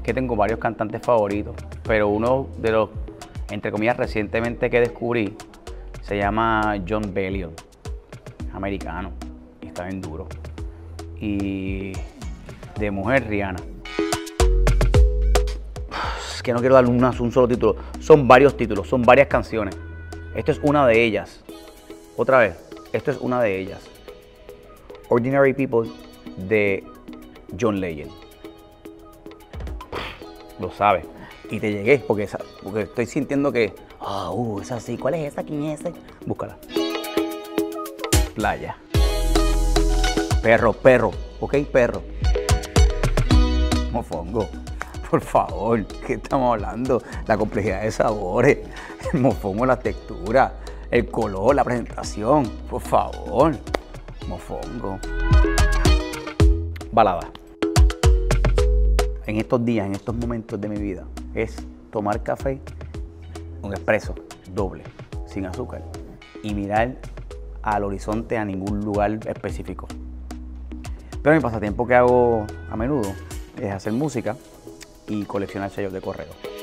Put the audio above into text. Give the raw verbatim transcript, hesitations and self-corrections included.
que tengo varios cantantes favoritos, pero uno de los, entre comillas, recientemente que descubrí, se llama Jon Bellion, americano, y está bien duro. Y de mujer, Rihanna. Es que no quiero darle una, un solo título, son varios títulos, son varias canciones. Esto es una de ellas. Otra vez, esto es una de ellas. Ordinary People de John Legend. Lo sabes. Y te llegué porque, esa, porque estoy sintiendo que... Ah, oh, uh, esa sí. ¿Cuál es esa? ¿Quién es esa? Búscala. Playa. Perro, perro. Ok, perro. Mofongo. Por favor, ¿qué estamos hablando? La complejidad de sabores. El mofongo, la textura. El color, la presentación. Por favor. Mofongo. Balada. En estos días, en estos momentos de mi vida, es tomar café, un expreso doble, sin azúcar, y mirar al horizonte a ningún lugar específico. Pero mi pasatiempo que hago a menudo es hacer música y coleccionar sellos de correo.